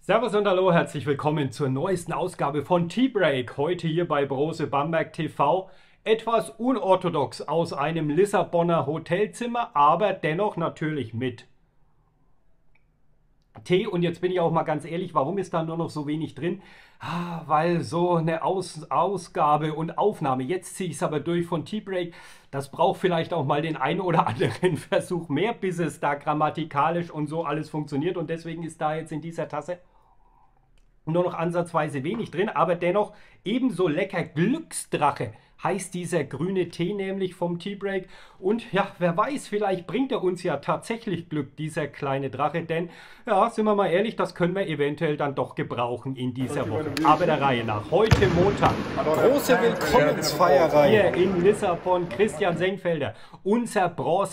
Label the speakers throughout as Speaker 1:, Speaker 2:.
Speaker 1: Servus und hallo, herzlich willkommen zur neuesten Ausgabe von T-Break. Heute hier bei Brose Bamberg TV. Etwas unorthodox aus einem Lissabonner Hotelzimmer, aber dennoch natürlich mit Tee. Und jetzt bin ich auch mal ganz ehrlich, warum ist da nur noch so wenig drin? Weil so eine Ausgabe und Aufnahme, jetzt ziehe ich es aber durch von T-Break, das braucht vielleicht auch mal den einen oder anderen Versuch mehr, bis es da grammatikalisch und so alles funktioniert. Und deswegen ist da jetzt in dieser Tasse nur noch ansatzweise wenig drin, aber dennoch ebenso lecker. Glücksdrache heißt dieser grüne Tee nämlich vom T-Break. Und ja, wer weiß, vielleicht bringt er uns ja tatsächlich Glück, dieser kleine Drache. Denn, ja, sind wir mal ehrlich, das können wir eventuell dann doch gebrauchen in dieser Woche. Aber der Reihe nach. Heute Montag. Große Willkommensfeier hier in Lissabon. Christian Senkfelder, unser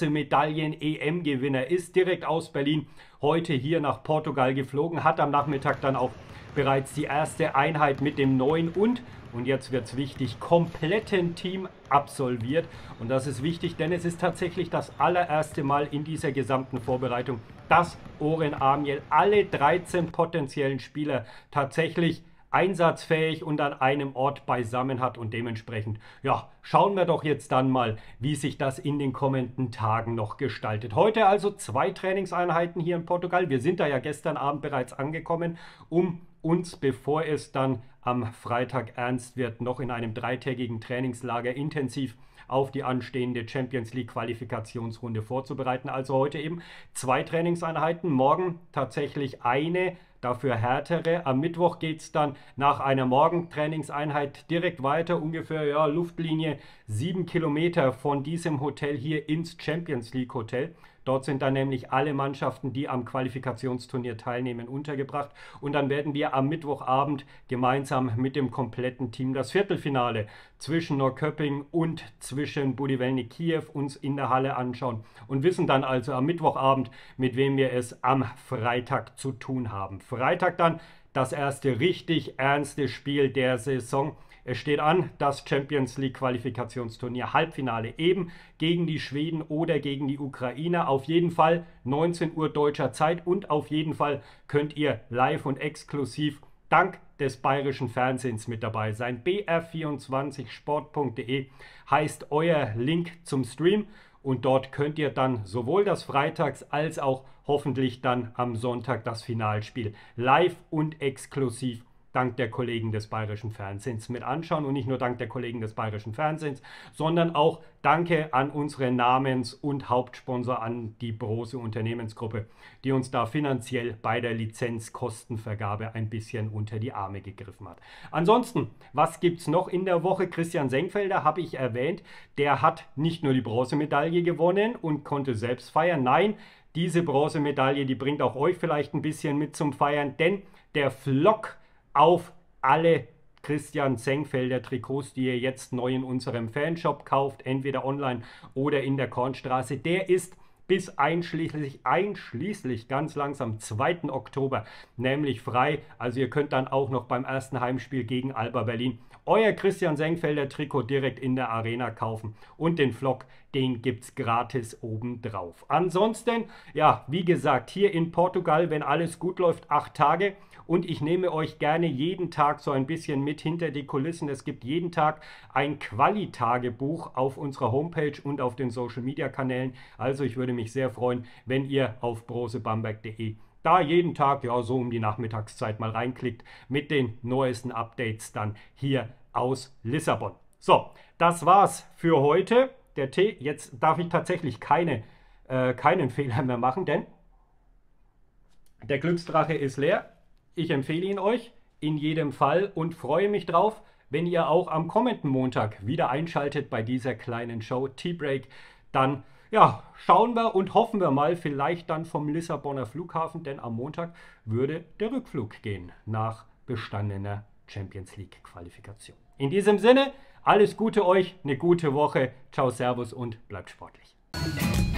Speaker 1: Bronzemedaillen-EM-Gewinner, ist direkt aus Berlin heute hier nach Portugal geflogen, hat am Nachmittag dann auch bereits die erste Einheit mit dem neuen und jetzt wird es wichtig, kompletten Team absolviert. Und das ist wichtig, denn es ist tatsächlich das allererste Mal in dieser gesamten Vorbereitung, dass Oren Amiel alle 13 potenziellen Spieler tatsächlich einsatzfähig und an einem Ort beisammen hat. Und dementsprechend, ja, schauen wir doch jetzt dann mal, wie sich das in den kommenden Tagen noch gestaltet. Heute also 2 Trainingseinheiten hier in Portugal. Wir sind da ja gestern Abend bereits angekommen, um uns, bevor es dann am Freitag ernst wird, noch in einem 3-tägigen Trainingslager intensiv auf die anstehende Champions League Qualifikationsrunde vorzubereiten. Also heute eben 2 Trainingseinheiten, morgen tatsächlich eine, dafür härtere. Am Mittwoch geht es dann nach einer Morgentrainingseinheit direkt weiter, ungefähr ja, Luftlinie 7 Kilometer von diesem Hotel hier ins Champions League Hotel. Dort sind dann nämlich alle Mannschaften, die am Qualifikationsturnier teilnehmen, untergebracht. Und dann werden wir am Mittwochabend gemeinsam mit dem kompletten Team das Viertelfinale zwischen Norrköping und zwischen Budivelny Kiew uns in der Halle anschauen und wissen dann also am Mittwochabend, mit wem wir es am Freitag zu tun haben. Freitag dann das erste richtig ernste Spiel der Saison. Es steht an, das Champions League Qualifikationsturnier Halbfinale eben gegen die Schweden oder gegen die Ukraine. Auf jeden Fall 19 Uhr deutscher Zeit und auf jeden Fall könnt ihr live und exklusiv dank des bayerischen Fernsehens mit dabei sein. br24sport.de heißt euer Link zum Stream und dort könnt ihr dann sowohl das Freitags- als auch hoffentlich dann am Sonntag das Finalspiel live und exklusiv dank der Kollegen des bayerischen Fernsehens mit anschauen. Und nicht nur dank der Kollegen des bayerischen Fernsehens, sondern auch danke an unsere Namens- und Hauptsponsor, an die Brose Unternehmensgruppe, die uns da finanziell bei der Lizenzkostenvergabe ein bisschen unter die Arme gegriffen hat. Ansonsten, was gibt es noch in der Woche? Christian Senkfelder habe ich erwähnt, der hat nicht nur die Bronzemedaille gewonnen und konnte selbst feiern. Nein, diese Bronzemedaille, die bringt auch euch vielleicht ein bisschen mit zum Feiern, denn der Vlog auf alle Christian Senkfelder Trikots, die ihr jetzt neu in unserem Fanshop kauft, entweder online oder in der Kornstraße, der ist bis einschließlich ganz langsam 2. Oktober nämlich frei. Also ihr könnt dann auch noch beim ersten Heimspiel gegen Alba Berlin euer Christian Senkfelder Trikot direkt in der Arena kaufen und den Vlog, den gibt es gratis obendrauf. Ansonsten, ja, wie gesagt, hier in Portugal, wenn alles gut läuft, 8 Tage. Und ich nehme euch gerne jeden Tag so ein bisschen mit hinter die Kulissen. Es gibt jeden Tag ein Quali-Tagebuch auf unserer Homepage und auf den Social-Media-Kanälen. Also ich würde mich sehr freuen, wenn ihr auf brosebamberg.de da jeden Tag, ja so um die Nachmittagszeit mal reinklickt mit den neuesten Updates dann hier aus Lissabon. So, das war's für heute. Der Tee, jetzt darf ich tatsächlich keinen Fehler mehr machen, denn der Glücksdrache ist leer. Ich empfehle ihn euch in jedem Fall und freue mich drauf, wenn ihr auch am kommenden Montag wieder einschaltet bei dieser kleinen Show T-Break. Dann ja, schauen wir und hoffen wir mal vielleicht dann vom Lissabonner Flughafen, denn am Montag würde der Rückflug gehen nach bestandener Champions League Qualifikation. In diesem Sinne, alles Gute euch, eine gute Woche. Ciao, Servus und bleibt sportlich.